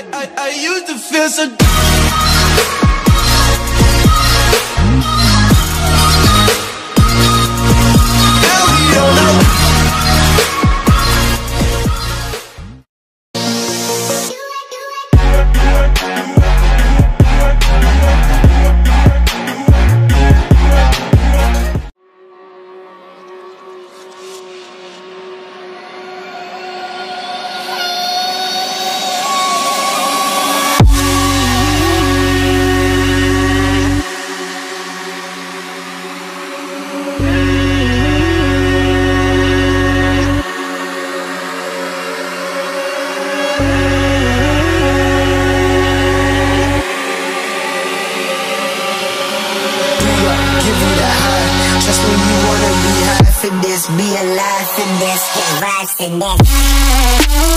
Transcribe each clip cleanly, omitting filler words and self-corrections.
I used to feel so. Now we don't know. Be alive in this, get right in this.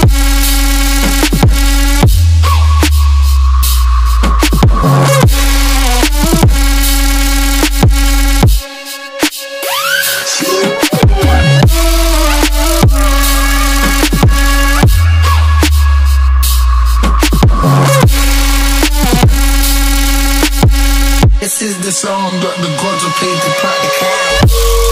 This is the song that the gods are paid to practice.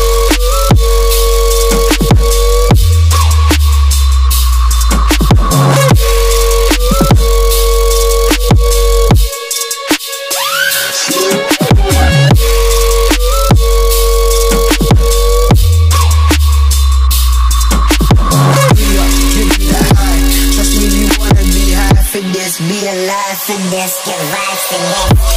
Be alive in this, get right in this.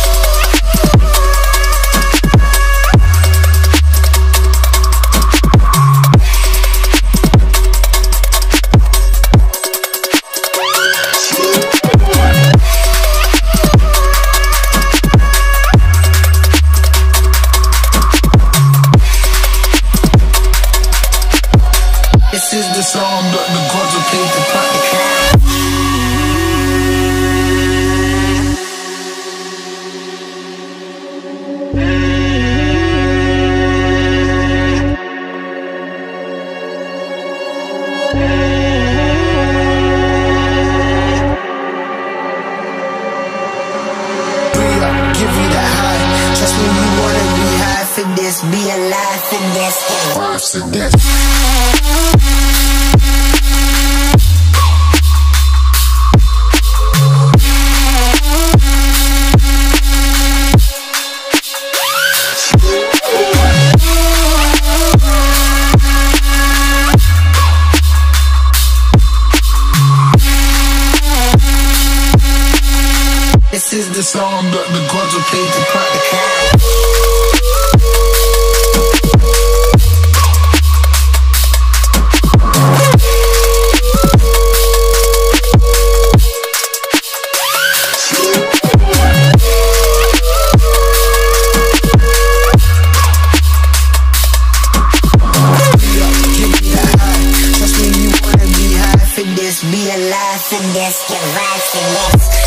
This is the song that the gods are paid to practice. Be alive in this, get right in this. This is the song that the gods are paid to practice. Be alive in this, get right in this.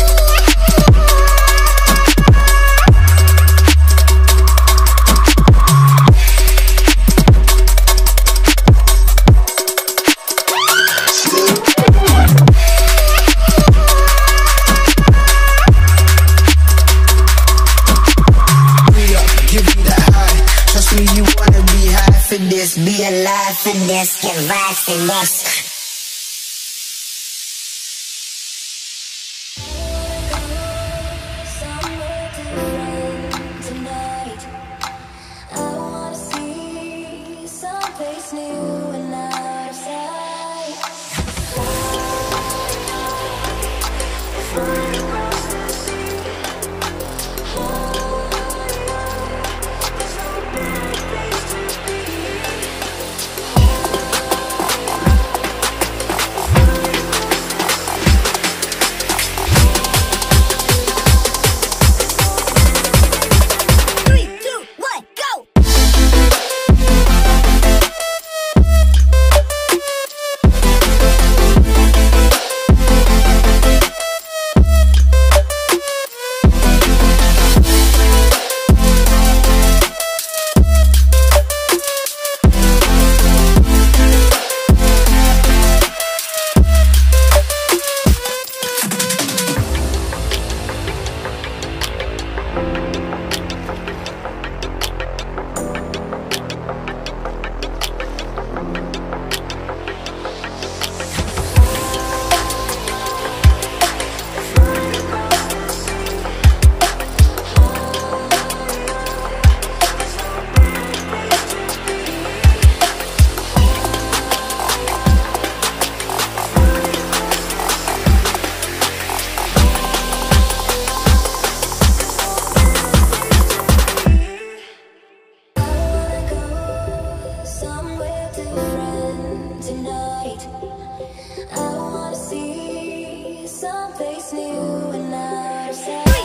Be alive in this, get right in this. someplace new and out of sight. 3,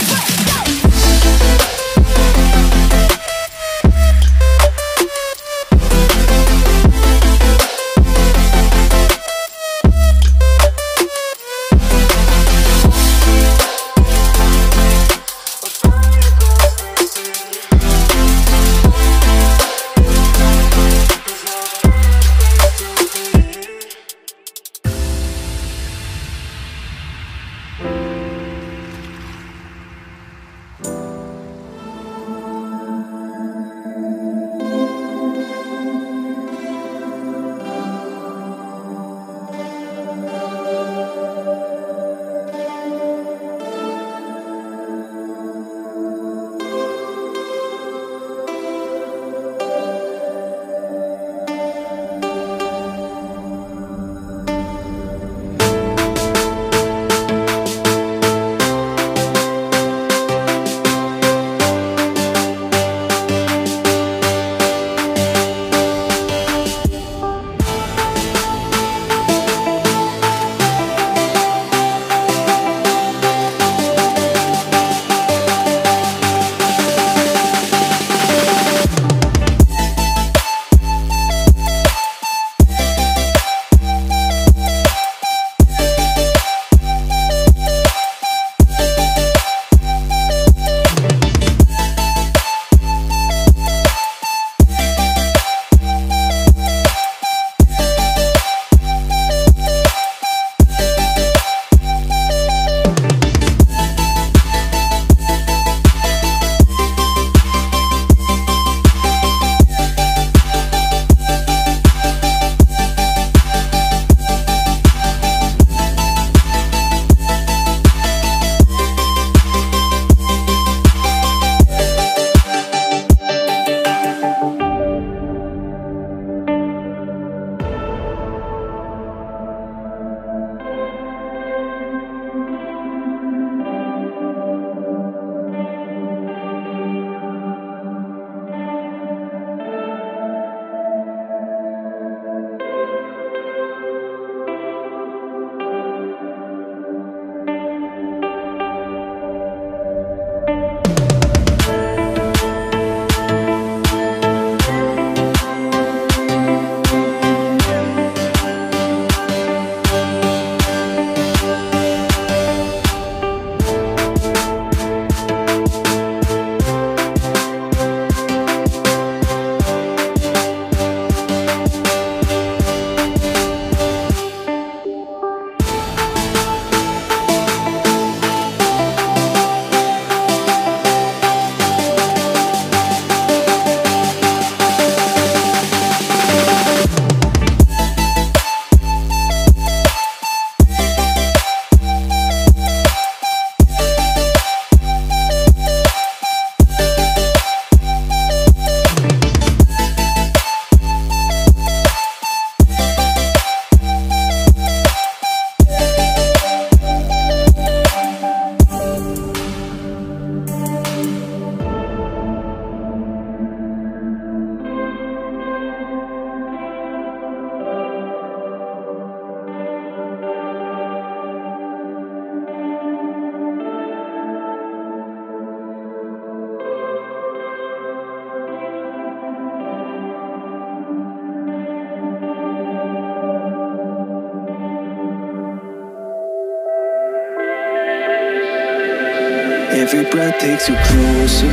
Every breath takes you closer.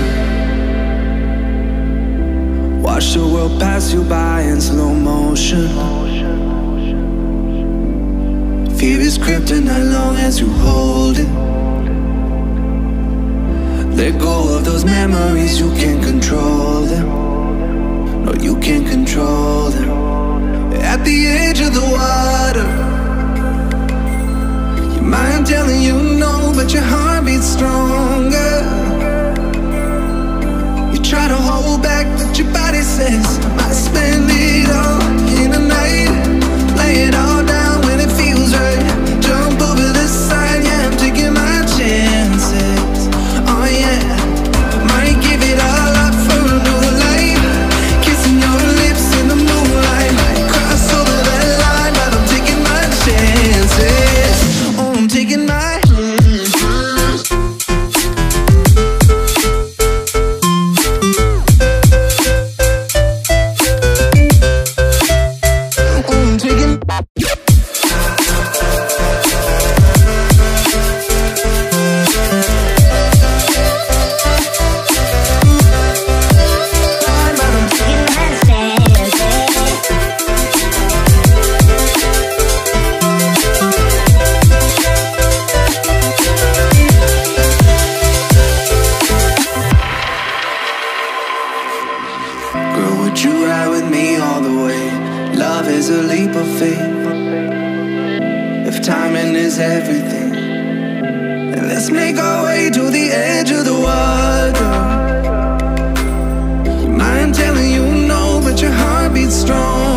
Watch the world pass you by in slow motion. Fear is kryptonite long as you hold it. Let go of those memories, you can't control them. No, you can't control them. At the edge of the water, your mind telling you no, but your heart beats stronger. You try to hold back, but your body says, I spend it all in the night. Lay it all down when it feels right. Jump over the side, yeah, I'm taking my chances. Oh yeah, might give it all up for another life. Kissing your lips in the moonlight. Might cross over that line, but I'm taking my chances. Oh, I'm taking my Let's make our way to the edge of the water. Your mind telling you no, but your heart beats strong.